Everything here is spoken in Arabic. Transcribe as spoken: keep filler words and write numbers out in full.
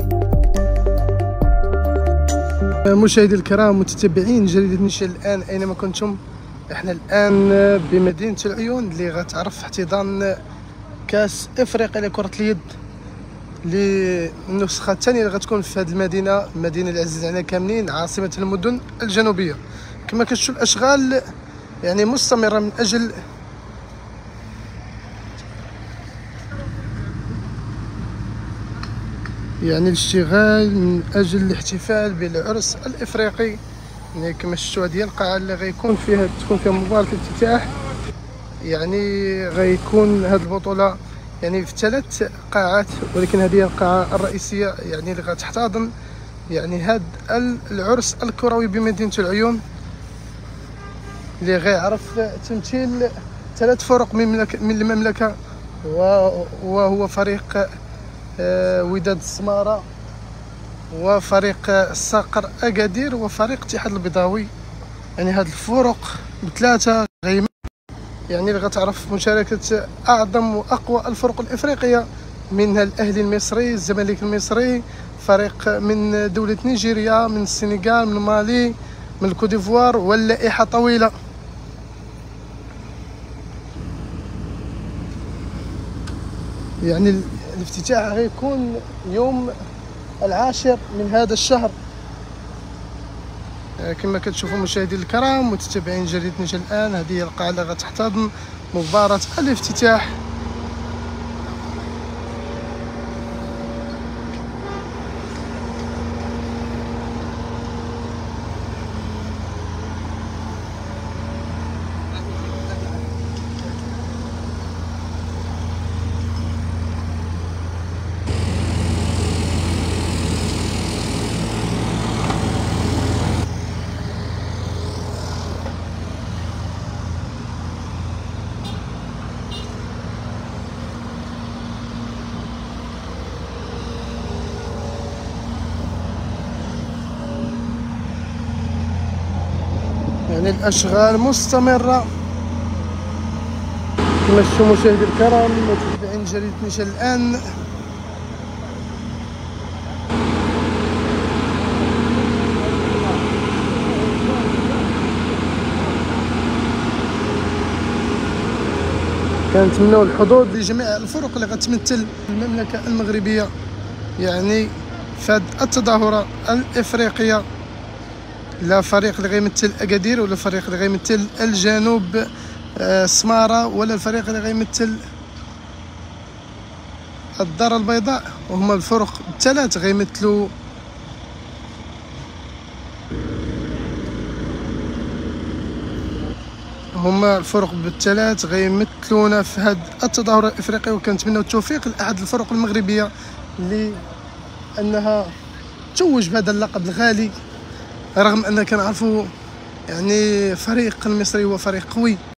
مشاهدي الكرام متتبعين جريدة نيشان الآن أينما كنتم، احنا الآن بمدينة العيون اللي غتعرف احتضان كاس افريقيا لكرة اليد للنسخة الثانية اللي غتكون في هذه المدينة، المدينة العزيزة علينا كاملين، عاصمة المدن الجنوبية. كما كتشوفوا الأشغال يعني مستمرة من أجل يعني الاشتغال من اجل الاحتفال بالعرس الافريقي. يعني كما شفتوا هذه القاعه اللي غيكون فيها تكون فيها مباراه الافتتاح. يعني غيكون هذه البطوله يعني في ثلاث قاعات، ولكن هذه القاعه الرئيسيه يعني اللي غتحتضن يعني هذا العرس الكروي بمدينه العيون، اللي غيعرف تمثيل ثلاث فرق من المملكه، وهو فريق وداد السمارة، وفريق الصقر أكادير، وفريق الاتحاد البيضاوي. يعني هاد الفرق بثلاثة غيم يعني اللي غتعرف مشاركة أعظم وأقوى الفرق الإفريقية، منها الأهلي المصري، الزمالك المصري، فريق من دولة نيجيريا، من السنغال، من مالي، من الكوديفوار، واللائحة طويلة. يعني الافتتاح غيكون يوم العاشر من هذا الشهر. كما كتشوفوا مشاهدي الكرام متتبعين جريدة نيشان الآن، هذه هي القاعة اللي غتحتضن مباراة الافتتاح. يعني الأشغال مستمرة. كما شفتوا مشاهدي الكرام متابعين جريدة نيشان الآن، كنتمناو الحضور لجميع الفرق اللي غتمثل المملكة المغربية يعني في هذه التظاهرة الإفريقية. لا فريق اللي غيمثل أكادير، ولا فريق اللي غيمثل الجنوب السمارة، ولا الفريق اللي غيمثل الدار البيضاء، وهما الفرق الثلاث غيمثلوا هما الفرق بالثلاث غيمثلونا في هذه التظاهرة الإفريقية. وكنتمناو التوفيق لأحد الفرق المغربية لأنها توج بهذا اللقب الغالي، رغم أن كنعرفوا يعني فريق المصري هو فريق قوي.